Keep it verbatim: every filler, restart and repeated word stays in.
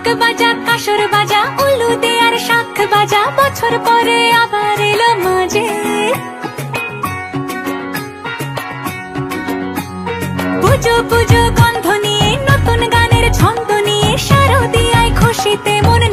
বাজা কাসর বাজা উলু দে আর শাখ বাজা বছর পরে আবার এলো মাঝে। পুজো পুজো গন্ধ নিয়ে নতুন গানের ছন্দ নিয়ে শারদিয়ায় খুশিতে মন